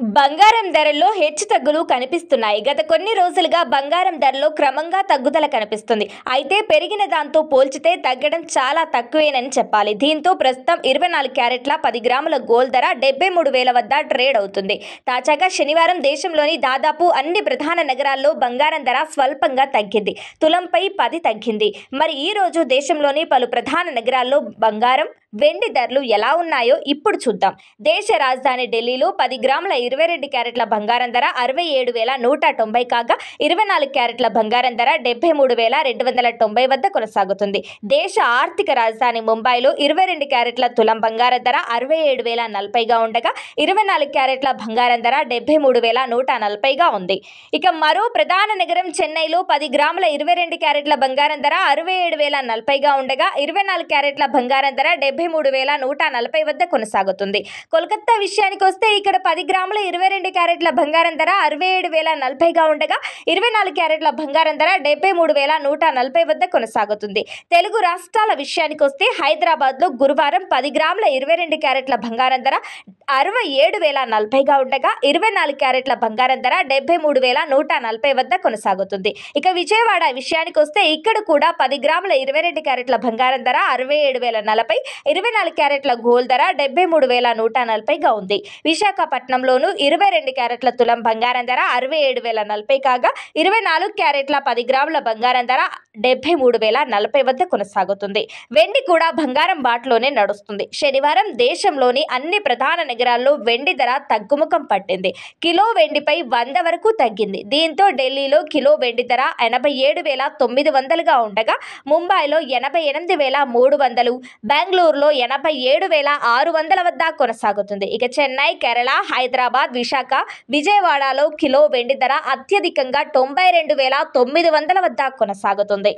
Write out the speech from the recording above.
బంగారం ధరల్లో హెచ్చుతగ్గులు కనిపిస్తున్నాయి. గత కొన్ని రోజులుగా బంగారం ధరలో క్రమంగా తగ్గుదల కనిపిస్తుంది. అయితే పెరిగిన దాంతో పోల్చితే తగ్గడం చాలా తక్కువేనని చెప్పాలి. దీంతో ప్రస్తుతం 24 క్యారెట్ల 10 గ్రాముల గోల్డ్ ధర 73,000 వద్ద ట్రేడ్ అవుతుంది. తాజాగా శనివారం దేశంలోని దాదాపు అన్ని ప్రధాన నగరాల్లో బంగారం ధర స్వల్పంగా తగ్గింది. తులంపై 10 తగ్గింది. మరి ఈ రోజు దేశంలోని పలు ప్రధాన నగరాల్లో బంగారం, వెండి ధరలు ఎలా ఉన్నాయో ఇప్పుడు చూద్దాం. దేశ రాజధాని ఢిల్లీలో 10 గ్రాముల 22 క్యారెట్ల బంగారం ధర 67,190 కాగా 24 క్యారెట్ల బంగారం ధర 73,290 వద్ద కొనసాగుతుంది. దేశ ఆర్థిక రాజధాని ముంబైలో 22 క్యారెట్ల తులం బంగారం ధర 67,040గా ఉండగా 24 క్యారెట్ల బంగారం ధర 73,140గా ఉంది. ఇక మరో ప్రధాన నగరం చెన్నైలో 10 గ్రాముల 22 క్యారెట్ల బంగారం ధర 67,040గా ఉండగా 24 క్యారెట్ల బంగారం ధర 73,140 వద్ద కొనసాగుతుంది. కోల్కతా విషయానికి వస్తే ఇక్కడ 10 గ్రాముల 22 క్యారెట్ల బంగారం ధర 67,040గా ఉండగా 24 క్యారెట్ల బంగారం ధర 73,140 వద్ద కొనసాగుతుంది. తెలుగు రాష్ట్రాల విషయానికి వస్తే హైదరాబాద్లో గురువారం 10 గ్రాముల 22 క్యారెట్ల బంగారం ధర 67,040గా ఉండగా 24 క్యారెట్ల బంగారం ధర 73,140 వద్ద కొనసాగుతుంది. ఇక విజయవాడ విషయానికి వస్తే ఇక్కడ కూడా 10 గ్రాముల 22 క్యారెట్ల బంగారం ధర 67,040, 24 క్యారెట్ల గోల్డ్ ధర 73,140గా ఉంది. విశాఖపట్నంలోను 22 క్యారెట్ల తులం బంగారం ధర 67,040 కాగా 24 క్యారెట్ల 10 గ్రాముల బంగారం ధర 73,040 వద్ద కొనసాగుతుంది. వెండి కూడా బంగారం బాటలోనే నడుస్తుంది. శనివారం దేశంలోని అన్ని ప్రధాన నగరాల్లో వెండి ధర తగ్గుముఖం పట్టింది. కిలో వెండిపై 100 వరకు తగ్గింది. దీంతో ఢిల్లీలో కిలో వెండి ధర 87,900గా ఉండగా ముంబైలో 88,300, బెంగళూరులో 87,600 వద్ద కొనసాగుతుంది. ఇక చెన్నై, కేరళ, హైదరాబాద్, విశాఖ, విజయవాడలో కిలో వెండి ధర అత్యధికంగా 92,900 వద్ద కొనసాగుతుంది.